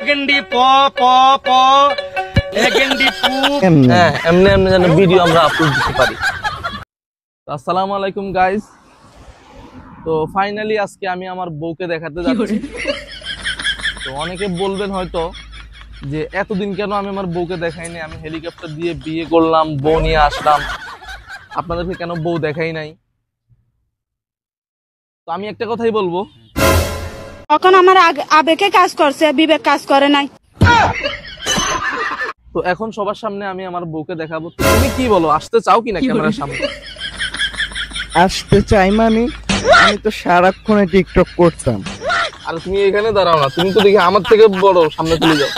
গেন্ডি প প প গেন্ডি পু এমনি এমনি যেন ভিডিও আমরা আপলোড দিতে পারি। আসসালামু আলাইকুম গাইস। তো ফাইনালি আজকে আমি আমার বউকে দেখাতে যাচ্ছি। তো অনেকে বলবেন হয়তো যে এতদিন কেন আমি আমার বউকে দেখাইনি, আমি হেলিকপ্টার দিয়ে বিয়ে করলাম, বউ নিয়ে আসলাম, আপনাদেরকে কেন বউ দেখাই নাই। তো আমি একটা কথাই বলবো, তখন আমার আবেগে কাজ করছে, বিবেক কাজ করে নাই। তো এখন সবার সামনে আমি আমার বউকে দেখাবো। তুমি কি বলো, আসতে চাও কিনা ক্যামেরার সামনে? আসতে চাই মানে আমি তো সারাক্ষণে টিকটক করতাম। আর তুমি এখানে দাঁড়াও না, তুমি তো দেখি আমার থেকে বড়, সামনে চলে যাও।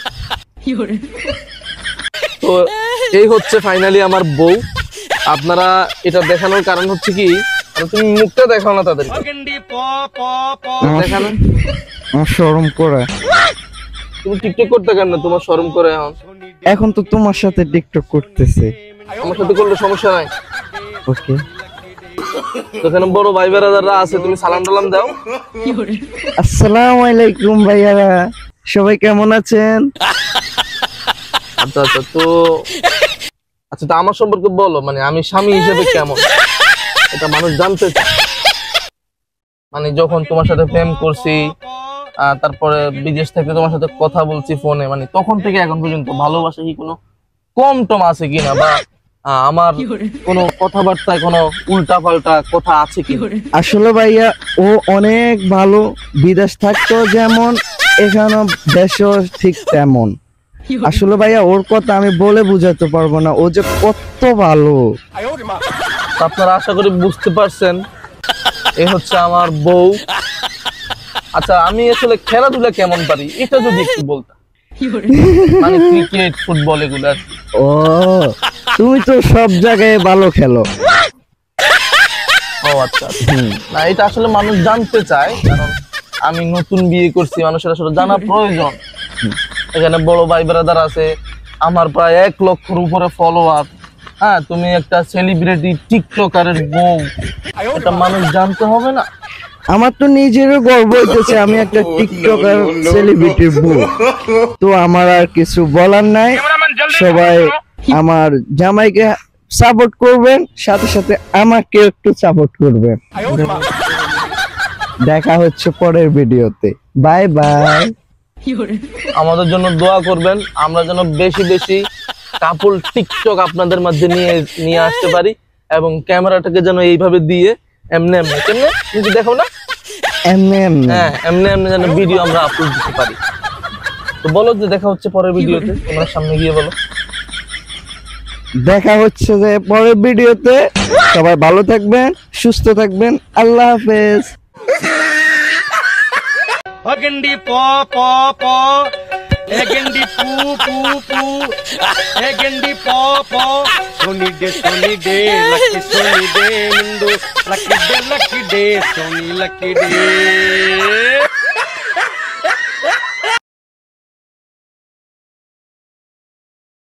তো এই হচ্ছে ফাইনালি আমার বউ। আপনারা এটা দেখানোর কারণ হচ্ছে কি, তুমি মুখটা দেখাও না তাদের, গেন্ডি প প প দেখানো। আমার শরম করে। তুমি টিকটক করতে কেন না, তোমার শরম করে? এখন তো তোমার সাথে টিকটক করতেছে। আমার সাথে করলে সমস্যা নাই। ওকে, তো এখানে বড় ভাই বেড়াদাররা আছে, তুমি সালাম টালাম দাও। আসসালামু আলাইকুম ভাইয়ারা, সবাই কেমন আছেন? আচ্ছা আচ্ছা, তো আচ্ছা তো আমার সম্পর্কে বলো, মানে আমি স্বামী হিসেবে কেমন, এটা মানুষ জানতে চায়। মানে যখন তোমার সাথে প্রেম করছি, তারপরে বিদেশ থেকে তোমার সাথে কথা বলছি ফোনে, মানে তখন থেকে এখন পর্যন্ত ভালোবাসা কি কোনো কম টম আছে কিনা, বা আমার কোনো কথাবার্তায় কোনো উল্টা পাল্টা কথা আছে কি? আসলে ভাইয়া ও অনেক ভালো, বিদেশ থাকতো যেমন এখানে দেশও ঠিক তেমন। আসলে ভাইয়া ওর কথা আমি বলে বুঝাতে পারবো না, ও যে কত ভালো। আপনারা আশা করি বুঝতে পারছেন, এই হচ্ছে আমার বউ। আচ্ছা, আমি আসলে খেলাধুলা কেমন পারি এটা যদি একটু বলতাম, মানে ক্রিকেট, ফুটবল এগুলো। ও, তুমি তো সব জায়গায় ভালো খেলো। ও আচ্ছা, না এটা আসলে মানুষ জানতে চায়, কারণ আমি নতুন বিয়ে করছি, মানুষের আসলে জানা প্রয়োজন। এখানে বড় ভাই ব্রাদার আছে, আমার প্রায় 1 লক্ষের উপরে ফলোয়ার। হ্যাঁ, তুমি একটা সেলিব্রিটি টিকটকারের বউ, এটা মানুষ জানতে হবে না? আমার তো নিজেরও গর্ব হইতেছে আমি একটা টিকটকার সেলিব্রিটির বউ। তো আমার আর কিছু বলার নাই, সবাই আমার জামাইকে সাপোর্ট করবেন, সাথে সাথে আমাকে একটু সাপোর্ট করবেন। দেখা হচ্ছে পরের ভিডিওতে, বাই বাই। আমাদের জন্য দোয়া করবেন, আমরা যেন বেশি বেশি কাপল টিকটক আপনাদের মধ্যে নিয়ে আসতে পারি, এবং ক্যামেরাটাকে যেন এইভাবে দিয়ে এমনি এমনি কেমনে কিন্তু দেখো না, এমনি এমনি, হ্যাঁ এমনি এমনি যেন ভিডিও আমরা আপলোড দিতে পারি। তো বলো যে দেখা হচ্ছে পরের ভিডিওতে, তোমার সামনে গিয়ে বলো। দেখা হচ্ছে যে পরের ভিডিওতে। সবাই ভালো থাকবেন, সুস্থ থাকবেন, আল্লাহ হাফেজ। গেন্ডি প প প গেন্ডি পু পু পু গেন্ডি প প সোনি ডে লাকি ডে মুন্ডু লাকি ডে সোনি লাকি ডে।